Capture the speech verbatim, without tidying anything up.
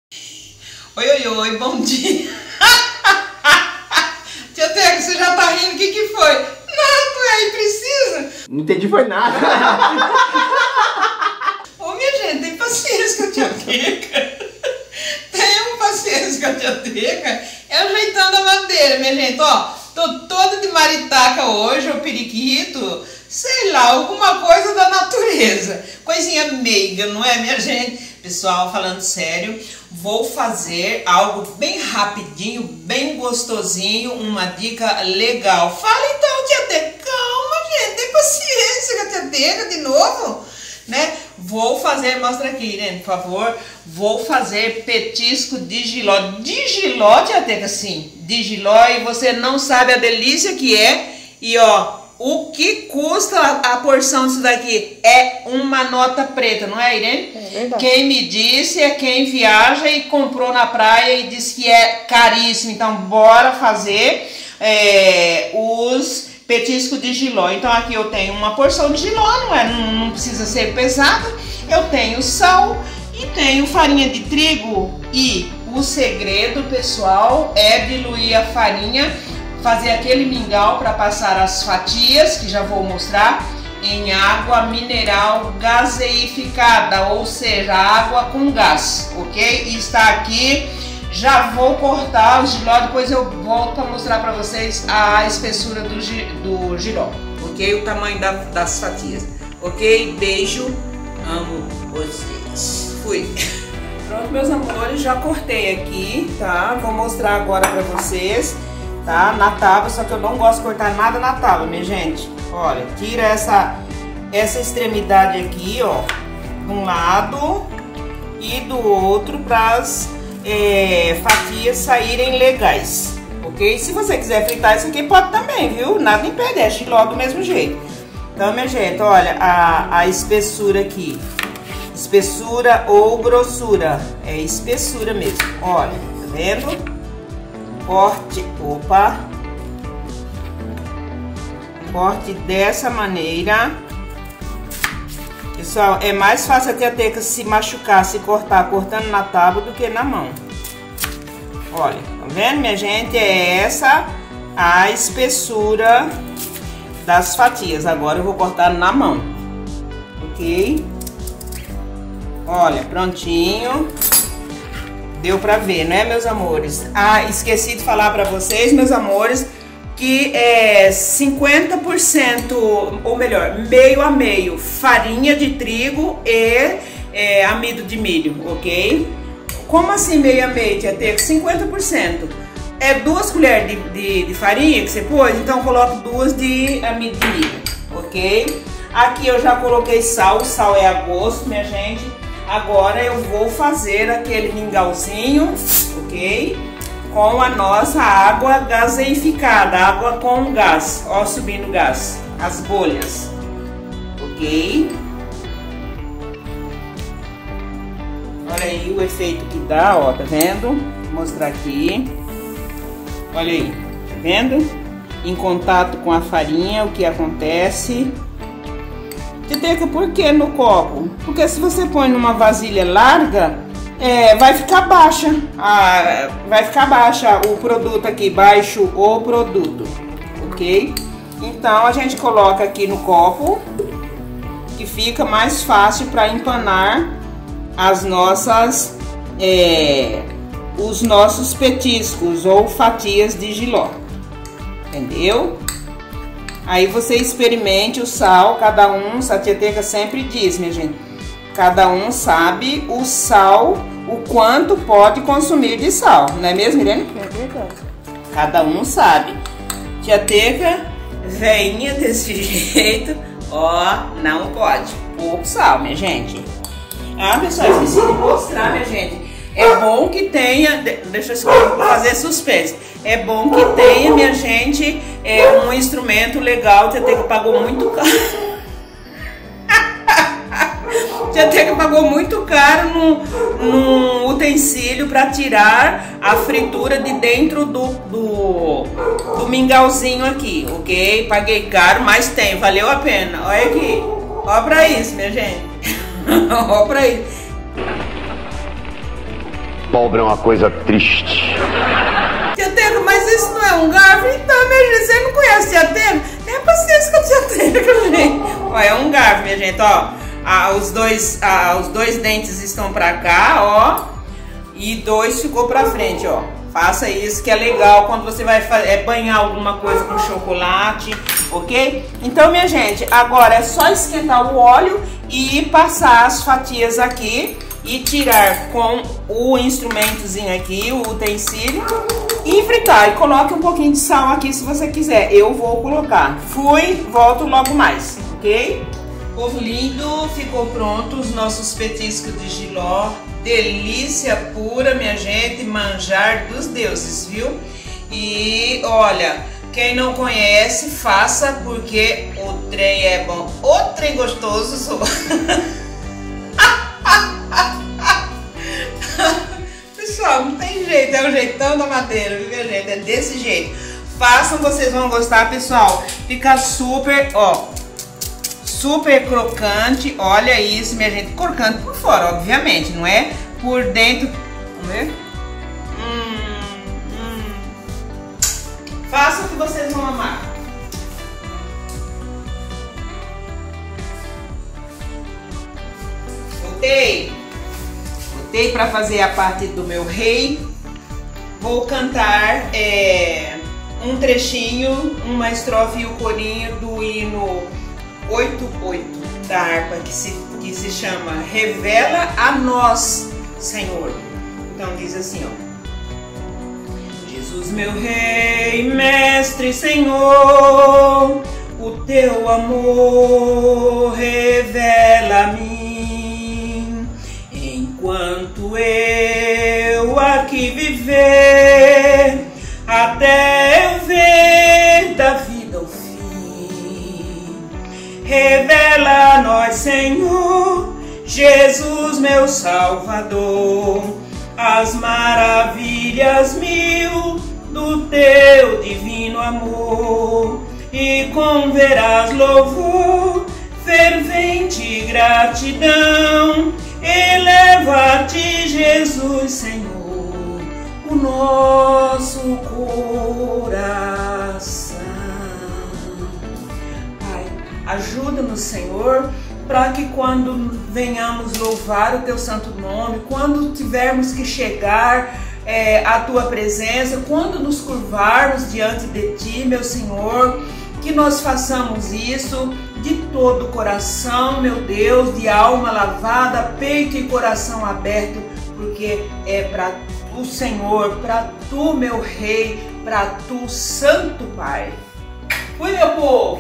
Oi, oi, oi, bom dia. Tia Teca, você já tá rindo, o que que foi? Nada, aí precisa. Não entendi foi nada. Ô, minha gente, tem paciência com a Tia Teca. Tenham paciência com a Tia Teca. É ajeitando a madeira, minha gente, ó. Tô toda de maritaca hoje, o periquito. Sei lá, alguma coisa da natureza. Coisinha meiga, não é, minha gente? Pessoal, falando sério, vou fazer algo bem rapidinho, bem gostosinho, uma dica legal. Fala então, Tia Teca. Calma, gente, tem paciência com a Tia Teca de novo, né? Vou fazer, mostra aqui, Irene, por favor. Vou fazer petisco de jiló. De jiló, Tia Teca, sim. De jiló, e você não sabe a delícia que é. E ó, o que custa a porção disso daqui? É uma nota preta, não é, Irene? É verdade. Quem me disse é quem viaja e comprou na praia e disse que é caríssimo. Então, bora fazer é, os petiscos de jiló. Então, aqui eu tenho uma porção de jiló, não, é, não, não precisa ser pesado. Eu tenho sal e tenho farinha de trigo. E o segredo, pessoal, é diluir a farinha, fazer aquele mingau para passar as fatias, que já vou mostrar, em água mineral gaseificada, ou seja, água com gás, ok? E está aqui, já vou cortar o jiló, depois eu volto para mostrar para vocês a espessura do, do jiló, ok? O tamanho da, das fatias, ok? Beijo, amo vocês. Fui! Pronto, meus amores, já cortei aqui, tá? Vou mostrar agora para vocês. Tá? Na tábua, só que eu não gosto de cortar nada na tábua, minha gente. Olha, tira essa, essa extremidade aqui, ó, de um lado e do outro, para as é, fatias saírem legais, ok? Se você quiser fritar isso aqui, pode também, viu? Nada impede, é jiló do mesmo jeito. Então, minha gente, olha a, a espessura aqui. Espessura ou grossura, é espessura mesmo, olha, tá vendo? Corte, opa, corte dessa maneira. Pessoal, é mais fácil a Tia Teca se machucar, se cortar, cortando na tábua do que na mão. Olha, tá vendo, minha gente? É essa a espessura das fatias. Agora eu vou cortar na mão, ok? Olha, prontinho. Deu pra ver, né, meus amores? Ah, esqueci de falar pra vocês, meus amores, que é cinquenta por cento, ou melhor, meio a meio, farinha de trigo e é, amido de milho, ok? Como assim meio a meio, Tia Teca? cinquenta por cento. É duas colheres de, de, de farinha que você pôs, então coloco duas de amido de milho, ok? Aqui eu já coloquei sal, o sal é a gosto, minha gente. Agora eu vou fazer aquele mingauzinho, ok? Com a nossa água gaseificada, água com gás. Ó, subindo o gás, as bolhas, ok? Olha aí o efeito que dá, ó, tá vendo? Vou mostrar aqui. Olha aí, tá vendo? Em contato com a farinha, o que acontece? Tia Teca, por que no copo? Porque se você põe numa vasilha larga, é, vai ficar baixa, a, vai ficar baixa o produto aqui, baixo o produto, ok? Então a gente coloca aqui no copo, que fica mais fácil para empanar as nossas, é, os nossos petiscos ou fatias de jiló, entendeu? Aí você experimente o sal, cada um, a Tia Teca sempre diz, minha gente, cada um sabe o sal, o quanto pode consumir de sal, não é mesmo, Irene? É verdade. Cada um sabe. Tia Teca, veinha desse jeito, ó, não pode. Pouco sal, minha gente. Ah, pessoal, esqueci de mostrar, minha gente. É bom que tenha, deixa eu fazer suspense. É bom que tenha, minha gente, é, um instrumento legal. Tia Teca pagou muito caro. Tia Teca pagou muito caro num, num utensílio para tirar a fritura de dentro do, do, do mingauzinho aqui, ok? Paguei caro, mas tem, valeu a pena. Olha aqui, ó pra isso, minha gente. Ó pra isso. pobre é uma coisa triste. Tia Teca, mas isso não é um garfo? Então, minha gente, você não conhece Tia Teca? Tenha paciência com a Tia Teca, gente. Ó, é um garfo, minha gente, ó. Ah, os, dois, ah, os dois dentes estão pra cá, ó. E dois ficou pra frente, ó. Faça isso que é legal quando você vai é, banhar alguma coisa com chocolate, ok? Então, minha gente, agora é só esquentar o óleo e passar as fatias aqui e tirar com o instrumentozinho aqui, o utensílio, e fritar. E coloque um pouquinho de sal aqui se você quiser. Eu vou colocar. Fui, volto logo mais, ok? Povo lindo, ficou pronto os nossos petiscos de jiló. Delícia pura, minha gente, manjar dos deuses, viu? E olha, quem não conhece, faça, porque o trem é bom. O trem gostoso sou. Pessoal, não tem jeito, é o jeitão da madeira, viu, minha gente? É desse jeito. Façam, vocês vão gostar, pessoal. Fica super, ó, super crocante. Olha isso, minha gente. Crocante por fora, obviamente, não é? Por dentro. Vamos ver? Hum, hum. Façam o que vocês vão amar. Voltei. Voltei para fazer a parte do meu rei. Vou cantar é, um trechinho, uma estrofe e o corinho do hino oito oito da harpa, que se, que se chama Revela a Nós, Senhor. Então diz assim, ó: Jesus, meu Rei, Mestre, Senhor, o teu amor revela a mim, enquanto eu aqui viver, até eu ver da vida o fim. Revela a nós, Senhor, Jesus, meu Salvador, as maravilhas mil do teu divino amor, e com verás louvor, fervente gratidão, eleva-te, Jesus, Senhor, o nosso coração. Pai, ajuda-nos, Senhor, para que quando venhamos louvar o teu santo nome, quando tivermos que chegar é, à tua presença, quando nos curvarmos diante de ti, meu Senhor, que nós façamos isso de todo o coração, meu Deus, de alma lavada, peito e coração aberto, porque é para tu, Senhor, para tu, meu Rei, para tu, Santo Pai. Fui, meu povo!